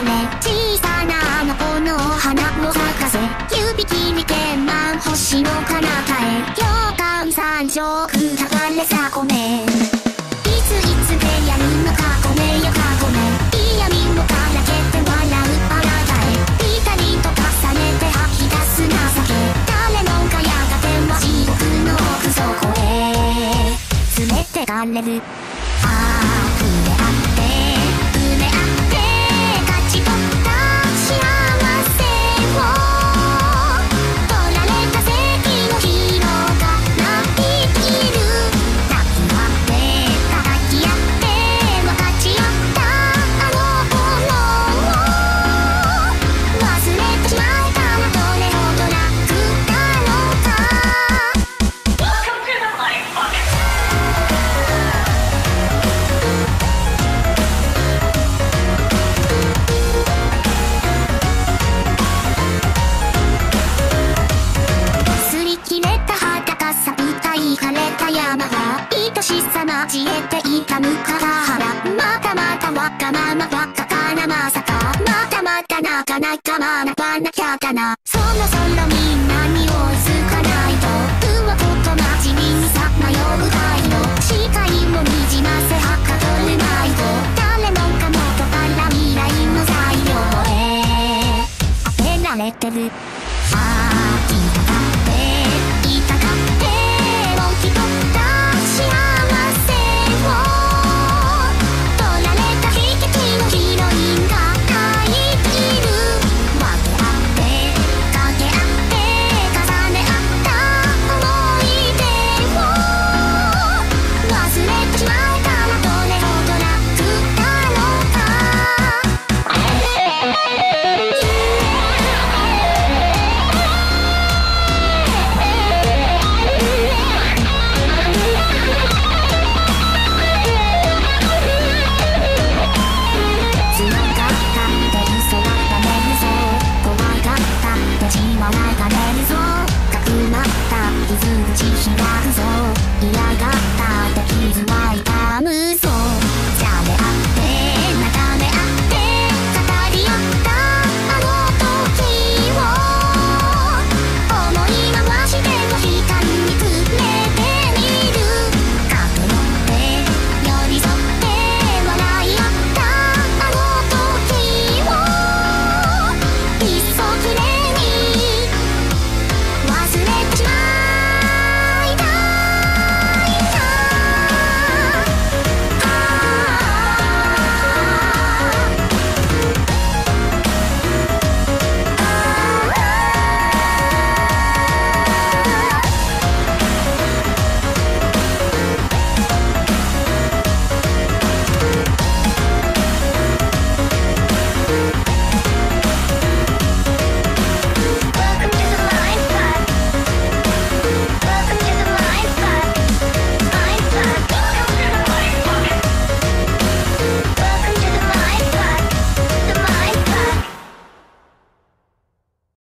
れ小さなあの子の花を咲かせ指切り剣満星の彼方へ洋館三色流れさこめいつでやるのかこめよかこめ嫌味もからけて笑うあなたへピタリと重ねて吐き出す情け誰もがやがては地獄の奥底へ連れてかれるああ触れ合って埋め合って勝ち取った幸せを取られた席のヒーローが泣いている抱き合って叩き合って分かち合ったあの頃を忘れてしまえたらどれほど楽だろうか擦り切れた裸さ歌い枯れた山が愛しさ交えて痛むから原またまたわがままばっかかなまさかまたまたなかなか学ばなきゃだなそろそろみんなに追いつかないと魚と真面目にさまよう灰の視界もにじませはかどる迷子誰もかもとから未来の材料へ当てられてる